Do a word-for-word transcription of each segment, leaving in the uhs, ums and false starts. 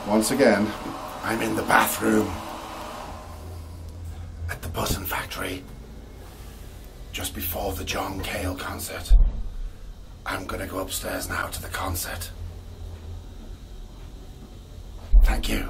Once again, I'm in the bathroom at the Button Factory just before the John Cale concert. I'm gonna go upstairs now to the concert. Thank you.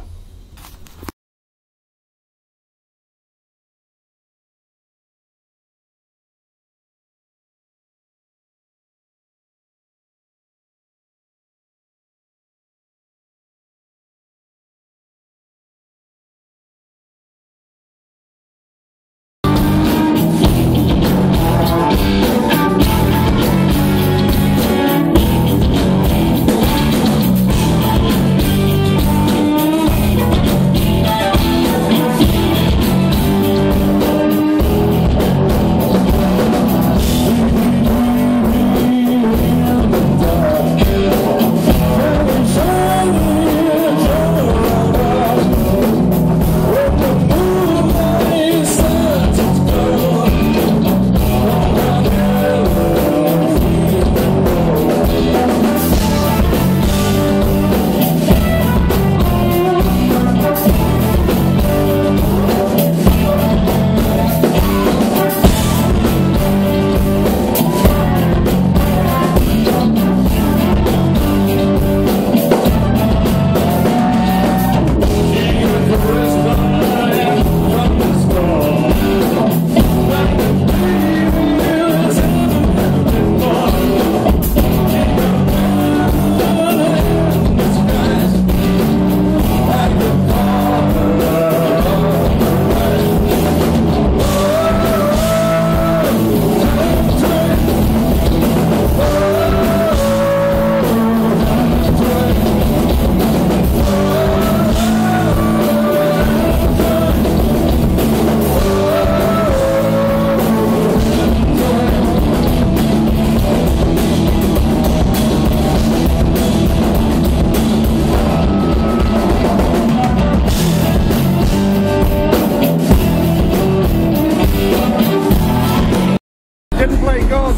Didn't play God.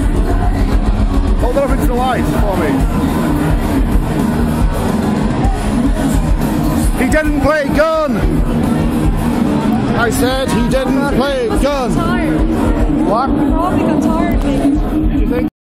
Hold it up into the light for me. He didn't play gun. I said he didn't play gun. Tired. What? Probably got tired.